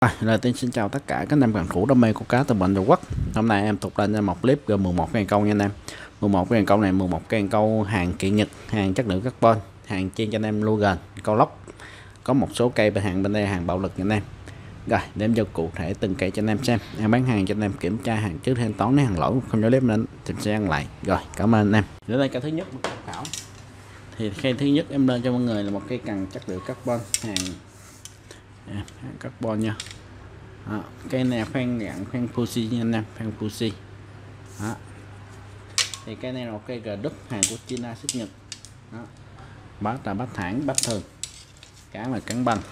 Lời tiên xin chào tất cả các anh em bạn cũ đam mê của cá từ bệnh Tổ Quốc. Hôm nay em tục lên một clip gồm 11 cây câu nha anh em. 11 cây câu này 11 cây câu hàng kiện Nhật, hàng chất lượng carbon, hàng chuyên cho anh em Logan, câu lóc. Có một số cây bên đây hàng bạo lực nha anh em. Rồi, để em vô cụ thể từng cây cho anh em xem. Em bán hàng cho anh em kiểm tra hàng trước thanh toán nếu hàng lỗi không cho clip nên mình sẽ ăn lại. Rồi, cảm ơn anh em. Đến đây cây thứ nhất tham khảo. Thì cây thứ nhất em lên cho mọi người là một cây cần chất lượng carbon, hàng carbon nha. Cây này khoan gạn khoan Fuji nha anh em, khoan Fuji. Thì cây này là một cây gờ đúc hàng của China xuất Nhật. Bát là bát thẳng, bát thường, cán là cán băng.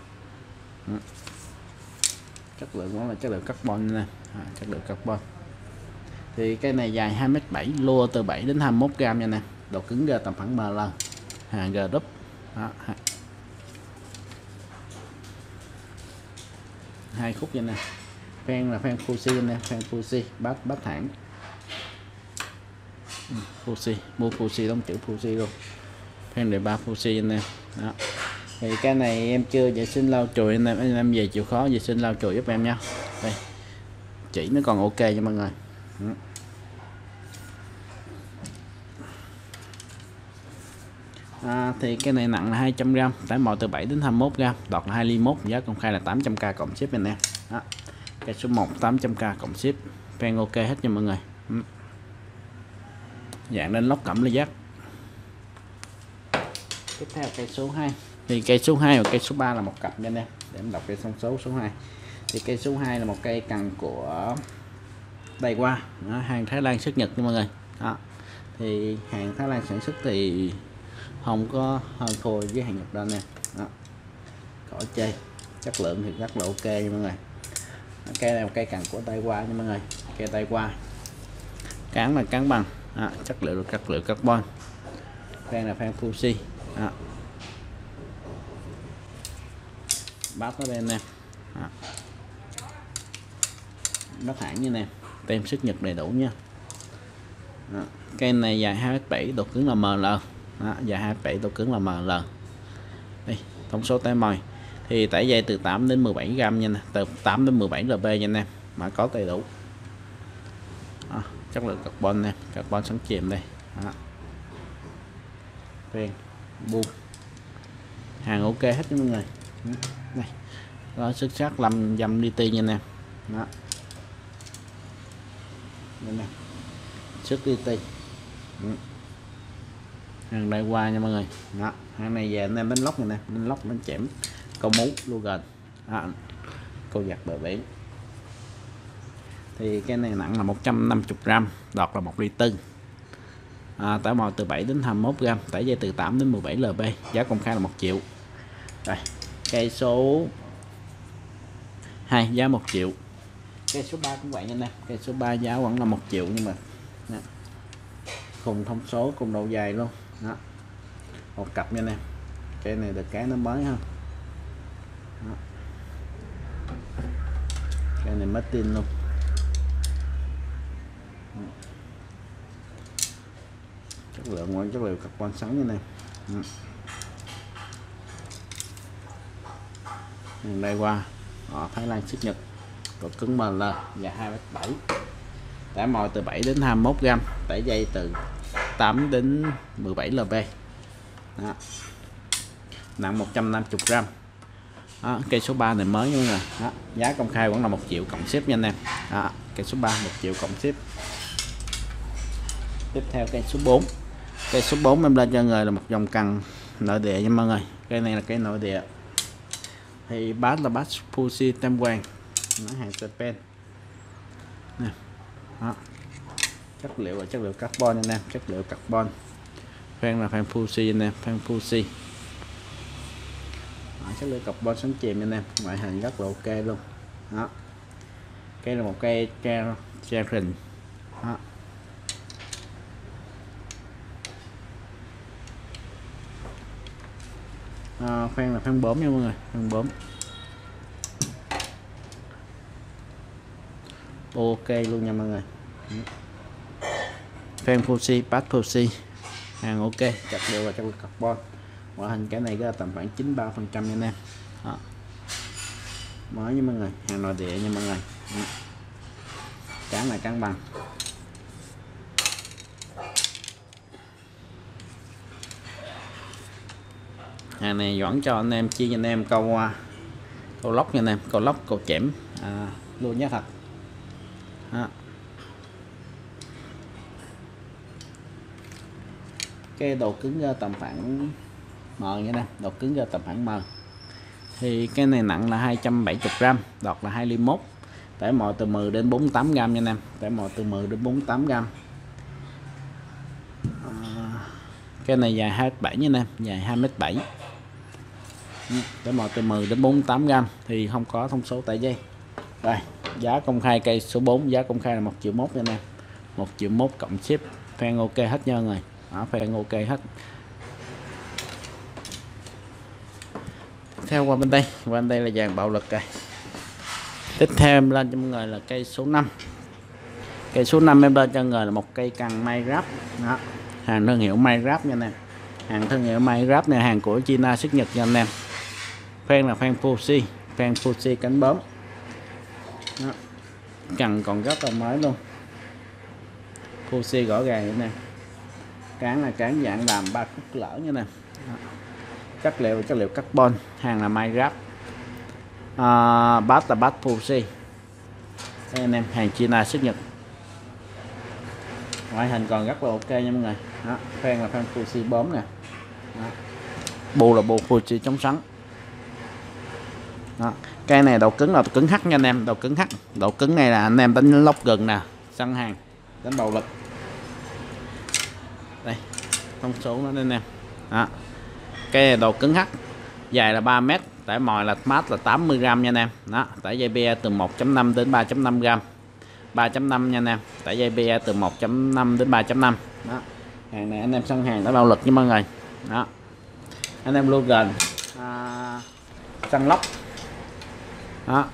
Chất lượng cũng là chất lượng carbon nha, chất lượng carbon. Thì cây này dài 2m7, lua từ 7 đến 21 gram nha nè, độ cứng ra tầm khoảng ML, hàng gờ đúc. 2 khúc như này, phen là phen Fuji nè, phen Fuji, bát thẳng Fuji, mua Fuji đóng chữ Fuji luôn, phen đề 3 Fuji nè. Đó, thì cái này em chưa vệ sinh lau chùi, anh em về chịu khó vệ sinh lau chùi giúp em nha. Đây chỉ nó còn ok nha mọi người. Thì cái này nặng là 200g, tải mồi từ 7 đến 21g, đọt là 2 ly 1, giá công khai là 800k cộng ship anh em. Cây số 1 800k cộng ship, phen ok hết nha mọi người. Dạng lên lóc cẩm lê giác. Tiếp theo cây số 2. Thì cây số 2 và cây số 3 là một cặp nha anh em. Để em đọc cái thông số số 2. Thì cây số 2 là một cây cần của Daiwa, hàng Thái Lan xuất Nhật nha mọi người. Thì hàng Thái Lan sản xuất thì không có hơn thua với hàng Nhật đâu nè. Khỏi chê, chất lượng thì rất là ok nha mọi người. Cây này một cây cần của Daiwa nha mọi người, cây Daiwa, cán là cán bằng, chất lượng carbon, phen là phen Fuji. Bát nó bên nè, bát thẳng như nè, tem xuất Nhật đầy đủ nha. Cây này dài 2m7, độ cứng là ML. Dài 2m7, độ cứng là ML. Đây, thông số tải mồi thì tải dây từ 8 đến 17g nha nè, từ 8 đến 17 lb nha anh em, mà có đầy đủ. Chất lượng carbon nè, carbon sẵn chìm đây. Phen buông hàng ok hết nha mọi người. Này nó xuất sắc 5 dăm dt nha anh em. Đây nè, xuất dt. Hàng đây qua nha mọi người. Hàng này về anh em đánh lóc này nè, đánh lóc đánh chẻm câu mú Logan, câu giặt bờ biển. Thì cái này nặng là 150g, đọt là 1 ly tư, tải mồi từ 7 đến 21g, tải dây từ 8 đến 17 lb, giá công khai là 1 triệu. Rồi, cây số 2 giá 1 triệu. Cây số 3 cũng vậy nha nè, cây số 3 giá vẫn là 1 triệu nhưng mà cùng thông số cùng độ dài luôn. Một cặp nha nè, cây này được cái nó mới ha, cây này mất tin luôn. Chất lượng ngoan, chất liệu carbon sẵn như này. Hàng đây qua Thái Lan xuất Nhật, độ cứng ML, dài 2m7, tải mồi từ 7 đến 21g, tải dây từ 8 đến 17 lb. Nặng 150g. Cây số 3 này mới nha mọi người. Giá công khai vẫn là 1 triệu cộng ship nha anh em. Cây số 3 1 triệu cộng ship. Tiếp theo cây số 4. Cây số 4 em lên cho người là một dòng cần nội địa nha mọi người. Cây này là cây nội địa. Thì bát là bát Fuji tem vàng, hàng Japan. Chất liệu là chất liệu carbon anh em, chất liệu carbon. Phen là phen Fuji anh em, phen Fuji. Chất liệu carbon sánh chìm anh em, ngoại hình rất là ok luôn. Cây là một cây Cherry. Phen là phen 4 nha mọi người, phen 4. Ok luôn nha mọi người. Phen Fuji, bát Fuji, hàng ok, chất liệu là chất liệu carbon. Ngoại hình cái này ra tầm khoảng 93% nha anh em. mới nha mọi người, hàng nội địa nha mọi người. Cán này cán bằng. Hàng này dẫn cho anh em chia cho anh em câu lóc nha anh em, câu lóc, câu chẻm luôn nhé thật. Đó. Cái độ cứng tầm khoảng M nha anh em, độ cứng tầm khoảng M. Thì cái này nặng là 270g, đọt là 2 ly 1, tải mồi từ 10 đến 48g nha anh em, tải mồi từ 10 đến 48g. Cái này dài 2m7 nha anh em, dài 2m7, tải mồi từ 10 đến 48g thì không có thông số tại dây. Đây, giá công khai cây số 4, giá công khai là 1.1 triệu nha anh em, 1.1 triệu cộng ship, fan ok hết nha mọi người. Đó, fan ok hết. Theo qua bên đây là dàn bạo lực rồi. Tiếp theo em lên cho mọi người là cây số 5. Cây số 5 em lên cho mọi người là một cây cần Mai-Rap. Đó, hàng thương hiệu Mai-Rap nha anh em, hàng thương hiệu Mai-Rap này, hàng của China xuất Nhật nha anh em. Fan là fan Fuji cánh bướm. Đó, cần còn rất là mới luôn, Fuji rõ ràng nha nè. Cán là cán dạng làm 3 khúc lỡ nha nè. Chất liệu carbon, hàng là Mai-Rap. Bát là bát Fuji. Đây anh em, hàng China xuất Nhật. Ngoại hình còn rất là ok nha mọi người. Đó, fan là fan Fuji bướm nè. Bu là bu Fuji chống xoắn. Đó, cây này độ cứng là độ cứng H nha anh em, độ cứng H. Độ cứng này là anh em đánh lóc gần nè, săn hàng, đánh bầu lực. Đây, thông số nó đây nè. Đó, cây độ cứng H, dài là 3m, tải mồi là mát là 80g nha anh em. Đó, tải dây be từ 1.5 đến 3.5g, 3.5 nha anh em, tải dây be từ 1.5 đến 3.5. Đó, hàng này anh em săn hàng đã bạo lực nha mọi người. Đó, anh em luôn gần săn lóc. Đó,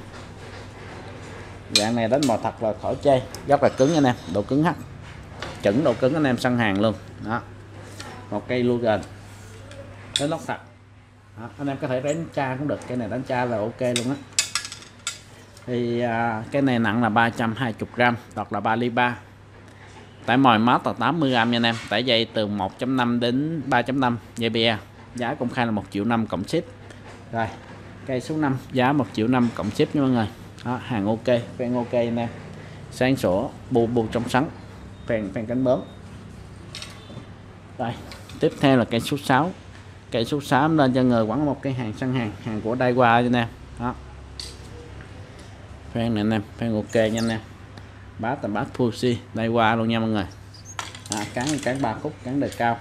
dạng này đánh mồi thật là khỏi chê, rất là cứng anh em, độ cứng H, chuẩn độ cứng anh em săn hàng luôn. Đó, một cây luôn gần đánh lóc thật. Đó, anh em có thể đánh tra cũng được, cái này đánh tra là ok luôn á. Thì cái này nặng là 320g, đọt là 3 ly 3, tải mồi mát là 80g nha anh em, tải dây từ 1.5 đến 3.5 dây be. Giá công khai là 1.5 triệu cộng ship. Rồi, cây số 5 giá 1.5 triệu cộng ship nha mọi người. Đó, hàng ok, fan ok nè, sáng sủa, bu trong sắn, fan cánh bướm. Rồi, tiếp theo là cây số 6. Cây số 6 lên cho người quẳng một cái hàng săn hàng của Daiwa nha em. Đó, fan này anh em, fan ok nha anh em. Bát là bát Fuji Daiwa luôn nha mọi người. Cán 3 khúc, cán đời cao,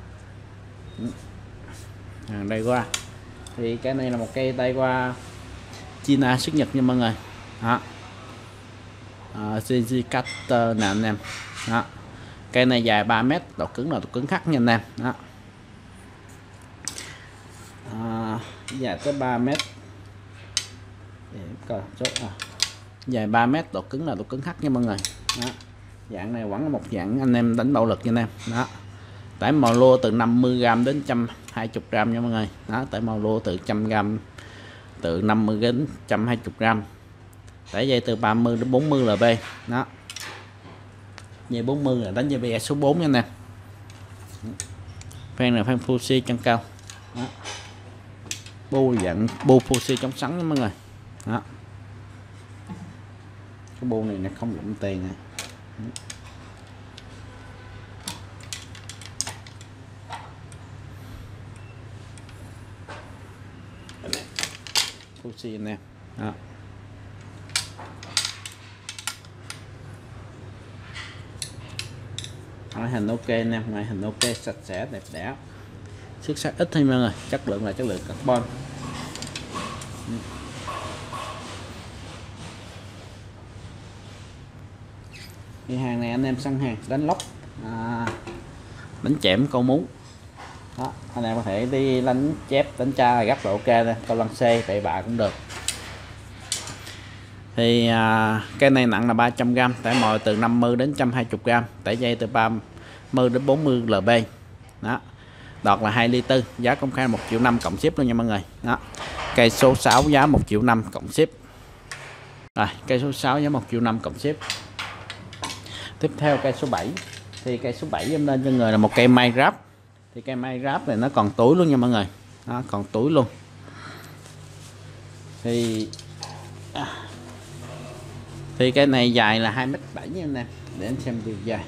hàng Daiwa. Thì cái này là một cây Daiwa China xuất Nhật nha mọi người. Đó, CG Cutter nè anh em. Đó, cây này dài 3m, độ cứng là độ cứng H nha anh em. Đó, dài tới 3m, dài 3m, độ cứng là độ cứng H nha mọi người. Đó, dạng này vẫn là một dạng anh em đánh bạo lực nha anh em. Đó, tải màu lô từ 50g đến 120g nha mọi người. Đó, tải màu lô từ 100g, từ 50 đến 120g, tải dây từ 30 đến 40 lb. Đó, dây 40 là đánh dây be số 4 nha anh em. Fan là fan Fuji chân cao. Đó, bu dạng bu Fuji chống sắn nha mọi người. Đó, cái bu này nó không đụng tiền nè. Fuji anh em. Đó, ngoại hình ok anh em, ngoại hình ok, sạch sẽ đẹp đẽ, xước sắc ít thôi mọi người, chất lượng là chất lượng carbon. Thì hàng này anh em săn hàng đánh lóc, đánh chẻm câu mú. Đó, anh em có thể đi đánh chép, đánh tra rất là ok đây, câu lăng xê tệ bạ cũng được. Thì cái này nặng là 300g, tải mồi từ 50 đến 120g, tải dây từ 30 đến 40 lb. Đó, đọt là 2 ly 4, giá công khai 1.5 triệu cộng ship luôn nha mọi người. Đó, Cây số 6 giá 1,5 triệu cộng ship. Rồi, cây số 6 giá 1,5 triệu cộng ship. Tiếp theo cây số 7. Thì cây số 7 em lên cho người là một cây mai ráp. Thì cây mai ráp này nó còn túi luôn nha mọi người. Nó còn túi luôn. Thì cây này dài là 2m7 nha anh em. Để anh xem chiều dài.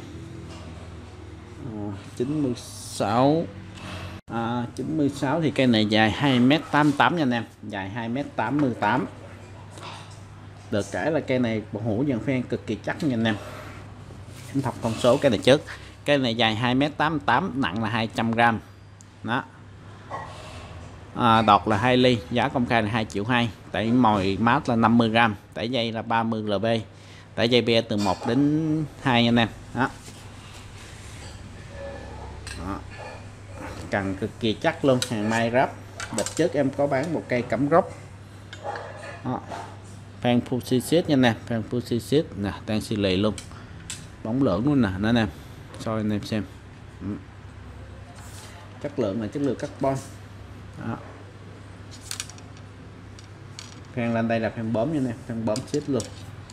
96 96 thì cây này dài 2m88 nha anh em, dài 2m88. Được cái là cây này bộ hũ dàn phen cực kỳ chắc nha anh em. Em thọc thông số cây này trước. Cây này dài 2m88, nặng là 200g. Đó. Đọt là 2 ly, giá công khai là 2,2 triệu. Tẩy mồi mát là 50g, tẩy dây là 30 lb, tẩy dây be từ 1 đến 2 nha anh em. Đó. Đó. Cần cực kỳ chắc luôn, hàng mai ráp. Đợt trước em có bán một cây cắm rốc. Phan Fuji nha nè, Phan Fuji nè, đang xì lì luôn, bóng lưỡng luôn nè, nó nè, soi anh em xem. Chất lượng là chất lượng carbon. Đó. Phan lên đây là phan bóm nha nè, phan bóm xếp luôn.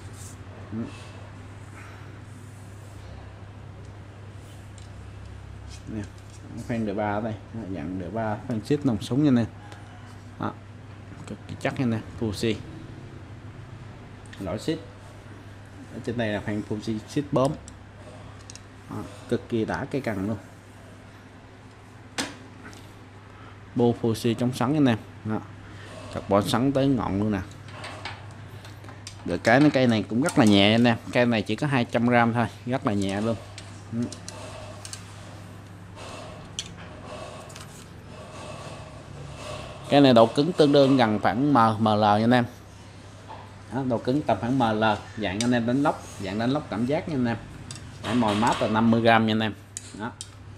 Nè, phan đề 3 ở đây, dạng đề 3 phan xếp nòng súng nha nè. Đó. Cực kỳ chắc nha nè, Fuji. Lõi xít ở trên đây là phan Fuji xít bóm. Cực kỳ đã cây cần luôn. Bô Fuji chống sắn anh em. Carbon sắn tới ngọn luôn nè. Được cái cây này cũng rất là nhẹ anh em, cây này chỉ có 200g thôi, rất là nhẹ luôn. Cái này độ cứng tương đương gần khoảng ml nha anh em. Đó, độ cứng tầm khoảng ml, dạng anh em đánh lốc, dạng đánh lốc cảm giác nha anh em. Để mồi mát là 50g nha anh em. Đó.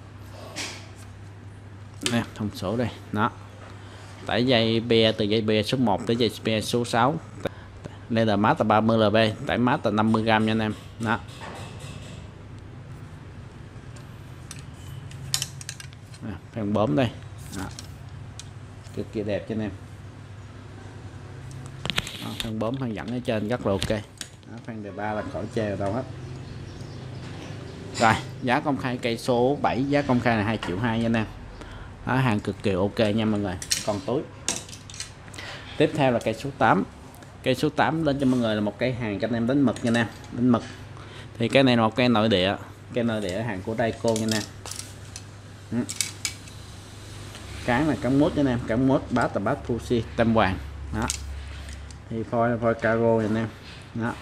Nè, thông số đây. Đó. Tải dây be từ dây be số 1 tới dây be số 6. Leader mát là 30 lb, tải mát là 50g nha anh em. Đó. Phan bóm đây. Đó. Cực kỳ đẹp cho anh em. Phan bóm phan dẫn ở trên rất là ok. Đó, phan đề 3 là khỏi chê đâu hết. Rồi, giá công khai cây số 7, giá công khai là 2,2 triệu nha anh em. Đó, hàng cực kỳ ok nha mọi người, còn túi. Tiếp theo là cây số 8. Cây số 8 lên cho mọi người là một cây hàng cho anh em đánh mực nha anh em, đánh mực. Thì cái này là một cây nội địa, cây nội địa hàng của Daico nha anh em. Cái là cắm mốt nha anh em, cắm mốt bát là bát Fuji tem vàng. Đó. Thì phôi caro nha anh em. Đó.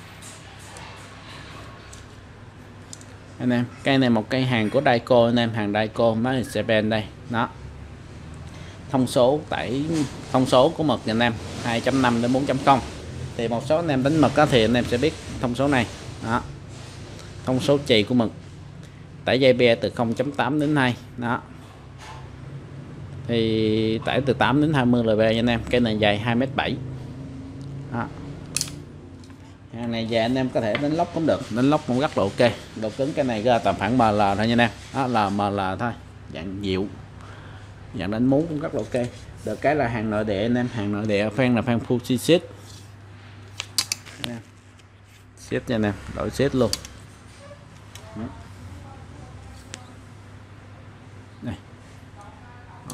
Anh em, cây này một cây hàng của Daico anh em, hàng Daico mới Japan đây. Đó. Thông số của mực nha anh em, 2.5 đến 4.0. Thì một số anh em đánh mực thì anh em sẽ biết thông số này. Đó. Thông số chì của mực. Tải dây be từ 0.8 đến 2. Đó. Thì tải từ 8 đến 20 lb nha anh em. Cái này dài 2m7. Đó. Hàng này dài anh em có thể đánh lốc cũng được, đánh lốc cũng rất là ok. Độ cứng cái này ra tầm khoảng ml thôi nha anh em. Đó là ml thôi, dạng dịu, dạng đánh mú cũng rất là ok. Được cái là hàng nội địa anh em, hàng nội địa phan là phan Fuji xếp nha anh em, đổi xếp luôn. Đó. Đây. Đó.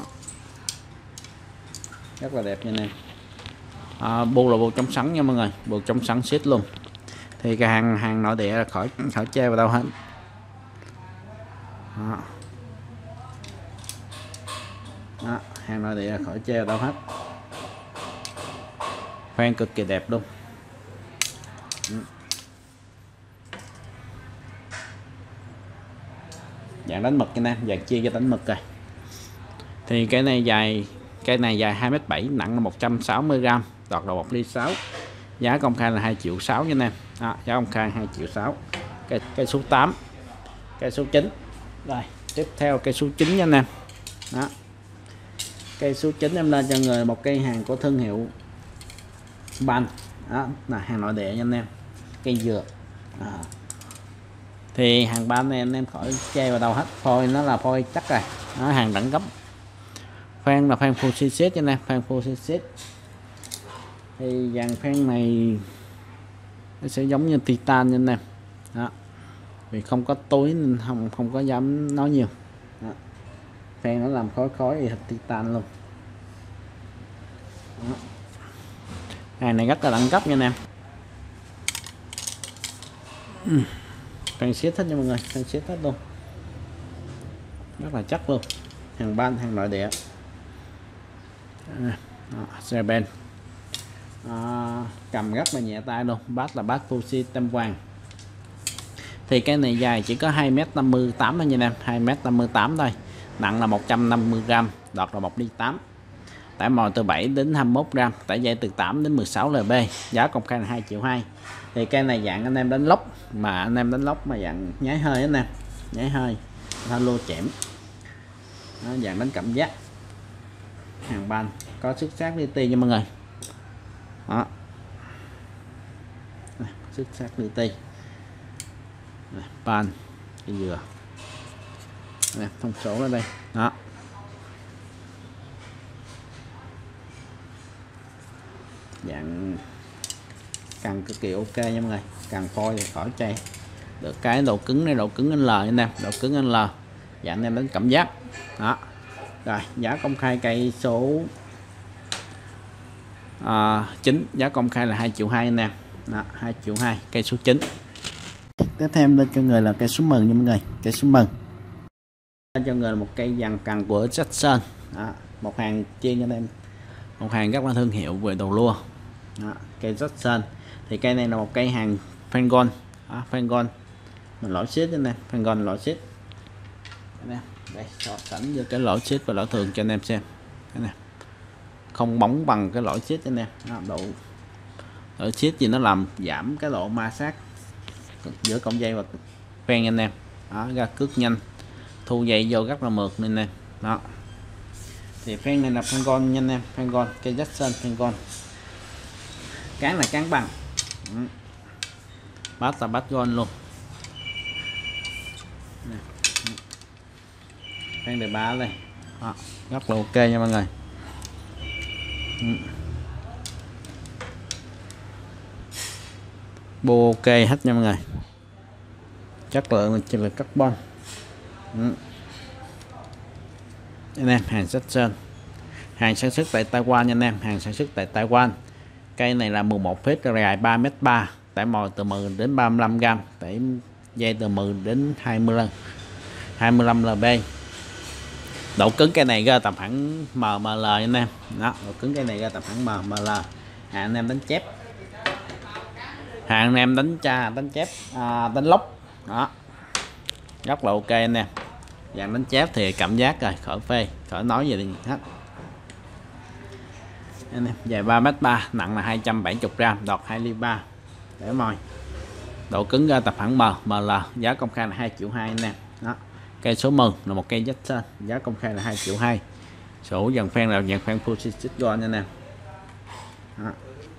Rất là đẹp nha anh em. Bu là bu chống sắn nha mọi người, bu chống sắn xếp luôn. Thì cái hàng nội địa là khỏi chê vào đâu hết. Đó. Đó, hàng nội địa là khỏi chê vào đâu hết. Khoan cực kỳ đẹp luôn. Dạng đánh mực nha em, dạng chia cho đánh mực rồi. Thì cái này dài 2m7, nặng là 160g, đọt là 1 ly 6. Giá công khai là 2,6 triệu nha anh em. Đó, giá công khai 2,6 triệu. Cây số 8, cây số 9. Rồi, tiếp theo cây số 9 nha anh em. Đó. Cây số 9 em lên cho người một cây hàng của thương hiệu Ban. Đó là hàng nội địa nha anh em. Cây dừa. Thì hàng Ban này anh em khỏi chê vào đâu hết, phôi nó là phôi chắc rồi. Đó, hàng đẳng cấp. Phan là phan full set cho nên phan full set. Thì dàn phan này nó sẽ giống như titan nha em. Đó. Vì không có túi nên không có dám nói nhiều. Đó. Phan nó làm khói khói thì thịt titan luôn. Đó. Hàng này rất là đẳng cấp nha anh em. Phan set hết nha mọi người, phan set hết luôn, rất là chắc luôn, hàng ban hàng nội địa. Xe ben cầm rất là nhẹ tay luôn. Bát là bát Fuji tem vàng. Thì cái này dài chỉ có 2m58 thôi nha em, 2m58 thôi, nặng là 150g, đọt là 1 ly 8, tải mồi từ 7 đến 21g, tải dây từ 8 đến 16 lb, giá công khai là 2,2 triệu. Thì cây này dạng anh em đánh lốc, mà anh em đánh lốc mà dạng nháy hơi anh em, nháy hơi halo chẻm. Đó, dạng đánh cảm giác, hàng ban có xuất sắc li ti nha mọi người. Đó, xuất sắc li ti, pan cái dừa nè, thông số ở đây. Đó, dạng càng cực kỳ ok nha mọi người, càng phôi thì khỏi chay được. Cái độ cứng này độ cứng L nha em, độ cứng L, dạng em đến cảm giác. Đó, rồi giá công khai cây số 9, giá công khai là 2,2 triệu nè. 2,2 triệu cây số 9. Tiếp theo lên cho người là cây số 10 nha mọi người, cây số 10 lên cho người là một cây dàn càng của Jackson. Một hàng chuyên cho em, một hàng rất là thương hiệu về đồ lua. Cây Jackson thì cây này là một cây hàng Phangon. Phangon mình lỗi xít cho em, Phangon lỗi xít đây, so sánh với cái lỗi xít và lỗi thường cho anh em xem. Cái này không bóng bằng cái lỗi xít cho anh em. Độ lỗi xít thì nó làm giảm cái độ ma sát giữa cọng dây và phen anh em. Đó, ra cước nhanh, thu dây vô rất là mượt nên nè. Đó, thì phen này là Phangon nha anh em, Phangon, cây Jackson Phangon. Cán là cán bằng, bát là bát gold luôn. Phen đề 3 đây. Đó, rất là ok nha mọi người. Bô ok hết nha mọi người, chất lượng chỉ là carbon. Anh em, hàng Jackson, hàng sản xuất tại Taiwan nha anh em, hàng sản xuất tại Taiwan. Cây này là 11 feet, dài 3m3, tải mồi từ 10 đến 35g, tải dây từ 10 đến 25 lb. Độ cứng cây này ra tầm khoảng mml anh em. Đó, độ cứng cây này ra tầm khoảng mml. Anh em đánh chép, anh em đánh chép, đánh lốc. Đó, rất là ok anh em. Dạng đánh chép thì cảm giác rồi, khỏi phê, khỏi nói gì hết. Anh em, dài 3m3, nặng là 270g, đọt 2 ly 3, để mồi. Độ cứng ra tập khoảng mml, giá công khai là 2,2 triệu anh em. Đó, cây số 10 là một cây Jackson, giá công khai là 2,2 triệu. Sổ dàn phen là dàn phen Fuji gold nha anh em. Đó.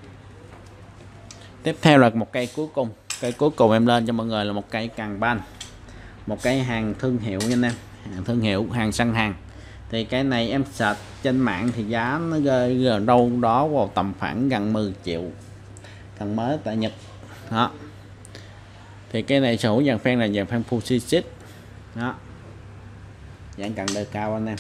Tiếp theo là một cây cuối cùng, cây cuối cùng em lên cho mọi người là một cây càng ban, một cây hàng thương hiệu nha anh em, hàng thương hiệu, hàng săn hàng. Thì cái này em search trên mạng thì giá nó rơi ở đâu đó vào tầm khoảng gần 10 triệu, thằng mới tại Nhật. Đó, thì cái này sở hữu dàn phen là dàn phen Fuji set. Đó, dạng cần đời cao anh em,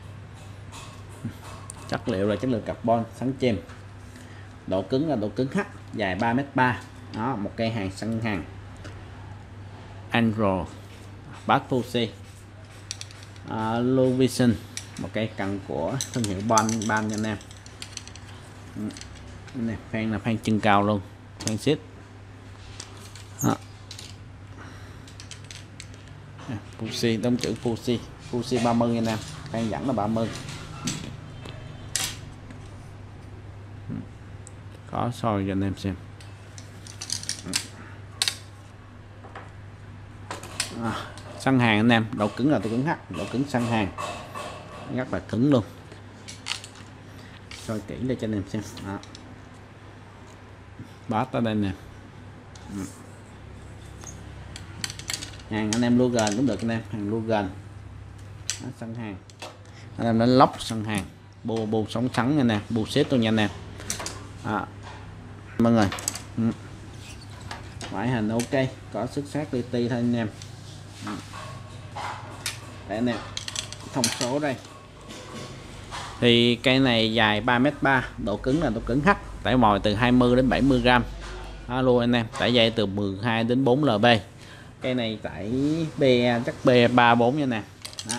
chất liệu là chất liệu carbon sáng chêm, độ cứng là độ cứng H, dài 3m3. Đó, một cây hàng săn hàng Andro, bát Fuji, Low Vision, một cây cần của thương hiệu ban nha anh em. Này, phen là phen chân cao luôn, phen xít. Fuji, đóng chữ Fuji 30 nha anh em, phen dẫn là 30. Có soi cho anh em xem. Săn hàng anh em, độ cứng là độ cứng H, độ cứng săn hàng rất là cứng luôn. Soi kỹ để cho anh em xem. Đó, bát ở đây nè. Hàng anh em Logan cũng được anh em, hàng Logan. Săn hàng anh em đánh lóc săn hàng. bu sống sắn nha nè, bu xếp luôn nha nè. Mọi người, ngoại hình ok, có xuất sắc li ti thôi anh em. Để anh em thông số đây. Thì cây này dài 3m3, độ cứng là độ cứng H, tải mồi từ 20 đến 70 gram. Đó luôn anh em, tải dây từ 12 đến 4 lb. Cây này tải be chắc B34 nha nè. Đó.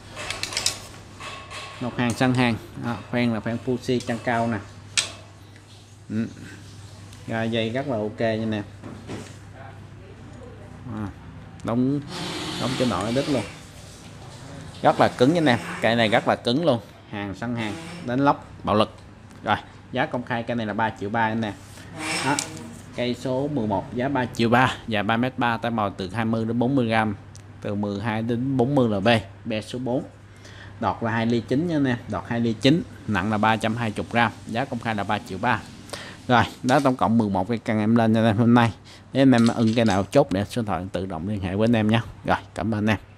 Một hàng săn hàng. Đó, khoen là khoen Fuji chân cao nè. Rồi dây rất là ok nha nè. Đóng cho nội đứt luôn. Rất là cứng nha nè, cây này rất là cứng luôn, hàng săn hàng, đánh lốc bạo lực. Rồi giá công khai cây này là 3,3 triệu anh nè. Đó, cây số 11 giá 3,3 triệu, dài 3m3, tải mồi từ 20 đến 40 gram, từ 12 đến 40 lb, be số 4, đọt là 2 ly 9 nha nè, đọt 2 ly 9, nặng là 320 gram, giá công khai là 3,3 triệu. Rồi đó, tổng cộng 11 cái căn em lên cho em hôm nay. Nếu anh em ưng cái nào chốt để số điện thoại tự động liên hệ với anh em nha. Rồi cảm ơn anh em.